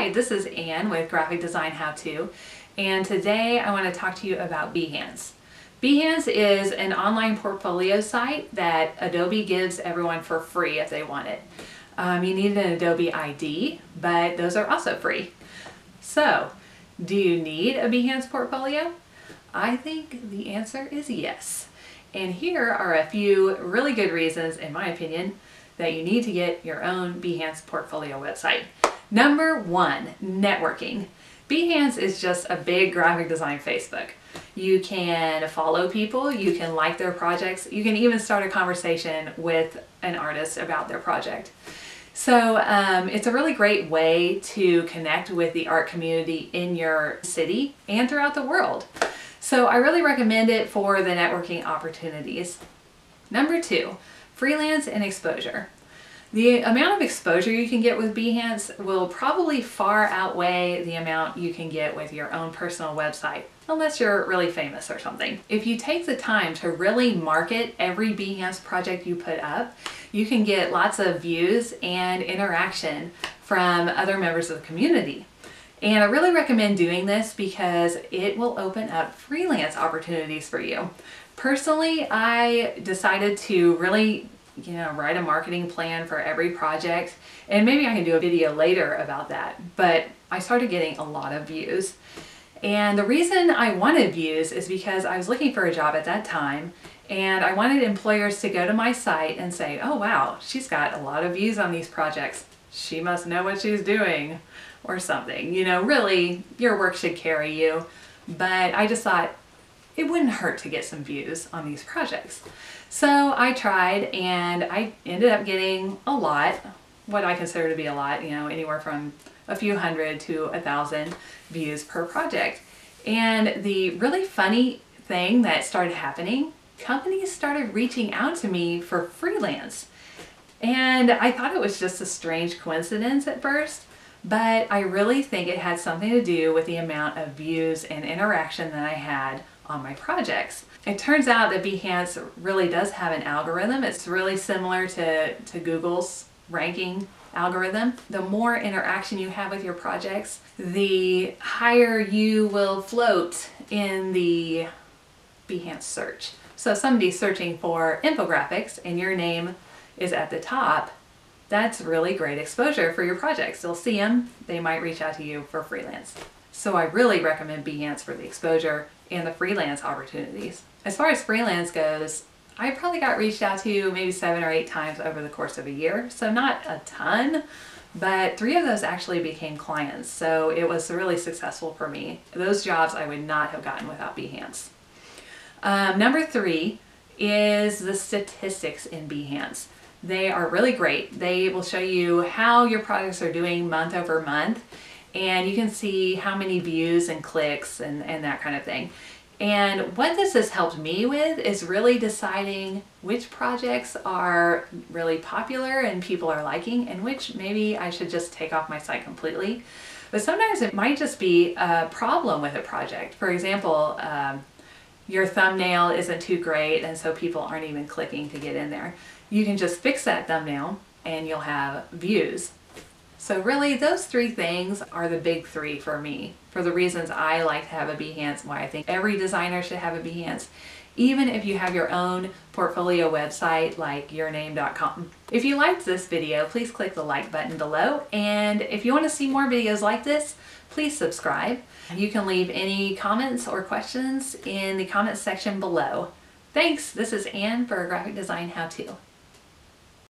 Hi, this is Anne with Graphic Design How To, and today I want to talk to you about Behance. Behance is an online portfolio site that Adobe gives everyone for free if they want it. You need an Adobe ID, but those are also free. So, do you need a Behance portfolio? I think the answer is yes. And here are a few really good reasons, in my opinion, that you need to get your own Behance portfolio website. Number one, networking. Behance is just a big graphic design Facebook. You can follow people, you can like their projects, you can even start a conversation with an artist about their project. So it's a really great way to connect with the art community in your city and throughout the world. So I really recommend it for the networking opportunities. Number two, freelance and exposure. The amount of exposure you can get with Behance will probably far outweigh the amount you can get with your own personal website, unless you're really famous or something. If you take the time to really market every Behance project you put up, you can get lots of views and interaction from other members of the community. And I really recommend doing this because it will open up freelance opportunities for you. Personally, I decided to really write a marketing plan for every project, and maybe I can do a video later about that, but I started getting a lot of views. And the reason I wanted views is because I was looking for a job at that time, and I wanted employers to go to my site and say, oh wow, she's got a lot of views on these projects. She must know what she's doing, or something. Really, your work should carry you, but I just thought it wouldn't hurt to get some views on these projects. So I tried, and I ended up getting a lot, what I consider to be a lot, anywhere from a few hundred to 1,000 views per project. And the really funny thing that started happening, companies started reaching out to me for freelance. And I thought it was just a strange coincidence at first, but I really think it had something to do with the amount of views and interaction that I had on my projects. It turns out that Behance really does have an algorithm. It's really similar to Google's ranking algorithm. The more interaction you have with your projects, the higher you will float in the Behance search. So if somebody's searching for infographics and your name is at the top, that's really great exposure for your projects. They'll see them, they might reach out to you for freelance. So I really recommend Behance for the exposure and the freelance opportunities. As far as freelance goes, I probably got reached out to maybe 7 or 8 times over the course of a year. So not a ton, but 3 of those actually became clients. So it was really successful for me. Those jobs I would not have gotten without Behance. Number 3 is the statistics in Behance. They are really great. They will show you how your projects are doing month over month, and you can see how many views and clicks and that kind of thing. And what this has helped me with is really deciding which projects are really popular and people are liking, and which maybe I should just take off my site completely. But sometimes it might just be a problem with a project. For example, your thumbnail isn't too great, and so people aren't even clicking to get in there. You can just fix that thumbnail and you'll have views. So really, those 3 things are the big 3 for me, for the reasons I like to have a Behance, why I think every designer should have a Behance, even if you have your own portfolio website like yourname.com. If you liked this video, please click the like button below, and if you want to see more videos like this, please subscribe. You can leave any comments or questions in the comments section below. Thanks, this is Anne for Graphic Design How To.